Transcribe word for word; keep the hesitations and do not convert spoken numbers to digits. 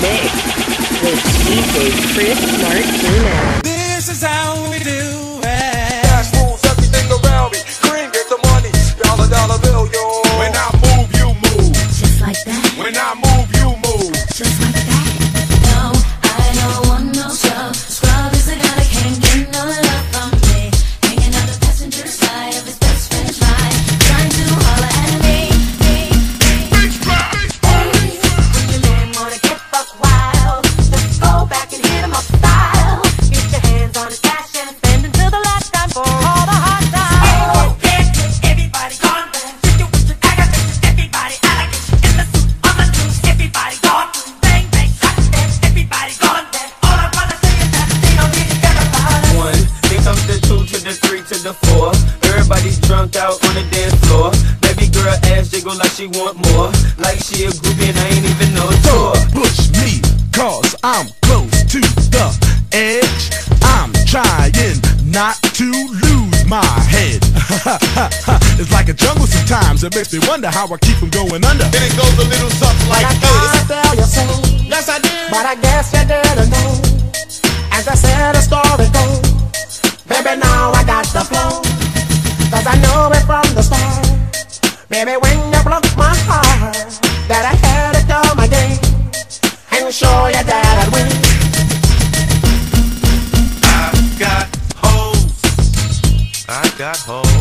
mix with D J Chris Martinez. This is how we do it. Cash rules everything around me. Cream get the money, dollar dollar bill, yo. When I move, you move. Just like that. When I move, you move. Just like that. No, I don't want no scrub. Scrub is the guy that can't get no love from me. Hanging out the passenger side of his best friend's ride, trying to holler at me. me, me. When your man wanna get buck wild, let's go back and hit him up style. Get your hands on his cash and spend until the last time for all the hard times. Oh, yeah, everybody gone bad. With you, with you, I got this. Everybody, I like it. In the suit, on the loose. Everybody gone. Bang, bang, shot dead. Everybody gone dead. All I wanna say is that they don't really care about us. One, then comes the two to the three to the four. Everybody's drunk out on the dance floor. Baby girl ass jiggle like she want more. Like she a groupie and I ain't even know a tour. Push me, cause I'm close to the edge. I'm trying not to lose my head. It's like a jungle sometimes. It makes me wonder how I keep from going under. Then it goes a little something like I this. gotta tell you so, Yes, I did. but I guess you didn't know. As I said, the story goes, baby, now I got the flow. Cause I know it from the start. Baby, when you broke my heart, that I had to come again and show you that I'd win. I got hoes. I got hoes.